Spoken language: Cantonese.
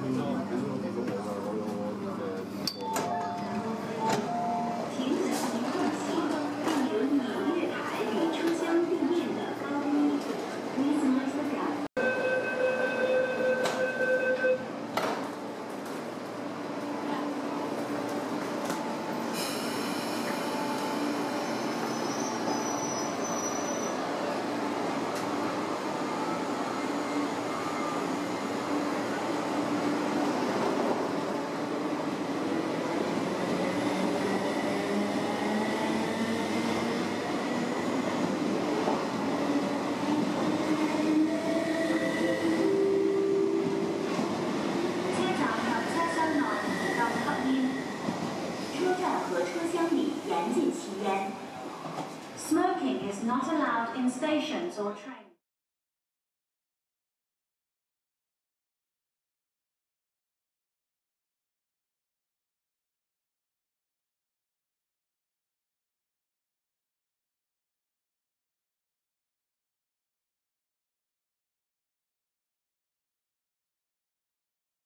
停止行动期，并由以月台与车厢地面的高低。Please mind the gap. 和车厢里严禁吸烟。Smoking is not allowed in stations or trains.